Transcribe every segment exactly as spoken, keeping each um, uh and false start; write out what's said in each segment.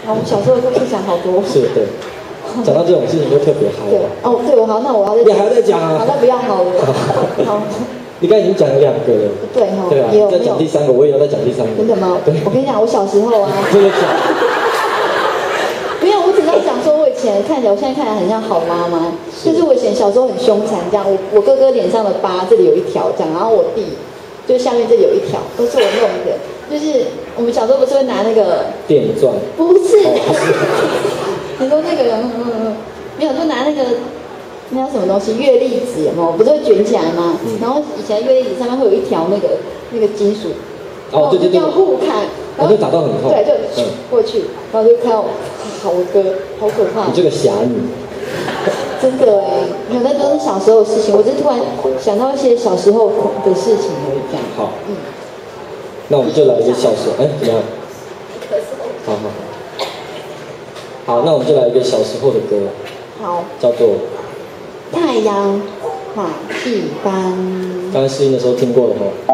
啊，我小时候故事讲好多。 是，对。讲到这种事情就特别嗨。 对，哦，对，我好，那我要再。 你还要再讲啊？ 好，那不要好了。好。 你刚才已经讲了两个了。 对哈。 对啊。再讲第三个，我也要再讲第三个。 真的吗？ 对。 我跟你讲，我小时候啊。 真的讲。 没有，我只要讲说，我以前看起来，我现在看起来很像好妈妈，就是我以前小时候很凶残这样。我我哥哥脸上的疤这里有一条这样，然后我弟就下面这里有一条，都是我弄的。就是我们小时候不是会拿那个电钻？ 不是，你说那个嗯嗯嗯，没有，就拿那个那叫什么东西月历纸有没有？不是会卷起来吗？嗯、然后以前月历纸上面会有一条那个那个金属， 哦对对对， 要互砍， 然后就打到很痛， 对，就嗯过去，然后就看到好哥，好可怕。 你这个侠女。 真的哎，没有，那都是小时候的事情。我只是突然想到一些小时候的事情而已，这样。 好，嗯。那我们就来一个小时候，哎，怎么样？好好好，好，那我们就来一个小时候的歌， 好， 叫做 《太阳马戏班》。 刚才试音的时候听过了哈。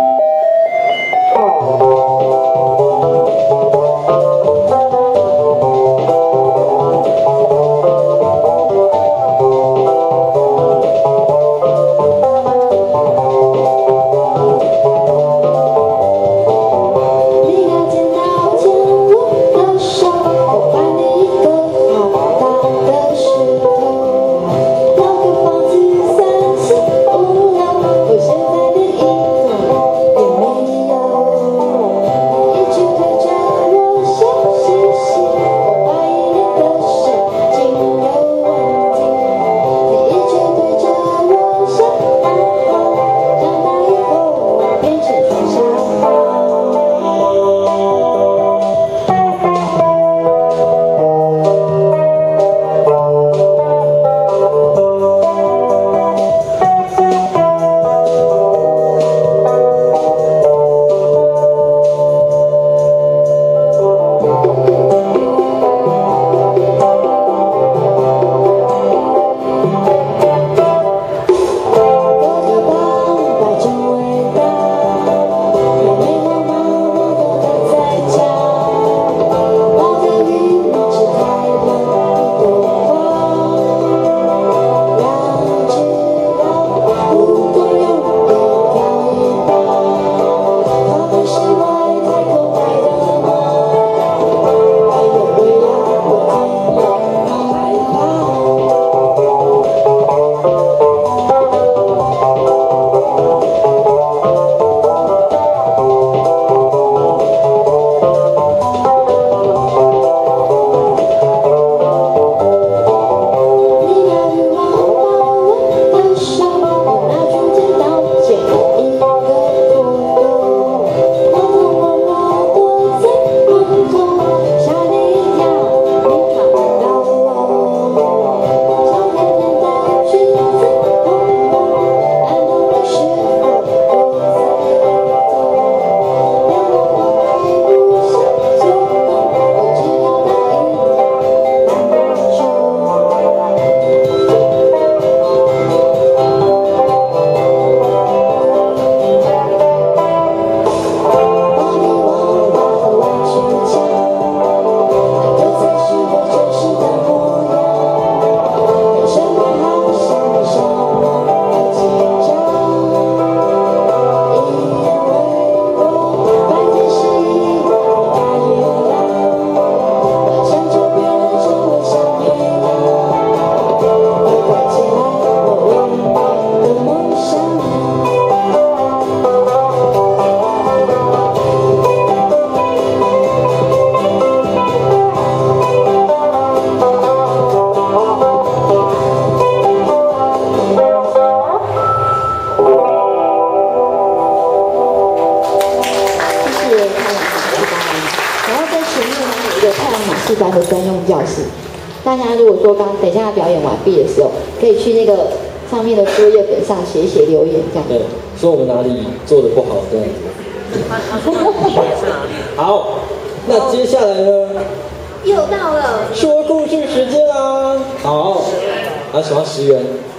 戏班的专用教室。大家如果说刚等一下表演完毕的时候，可以去那个上面的作业本上写一写留言，这样。 对，说我们哪里做的不好这样子。好，那接下来呢？ 又到了说故事时间啦！好，啊，喜欢十元。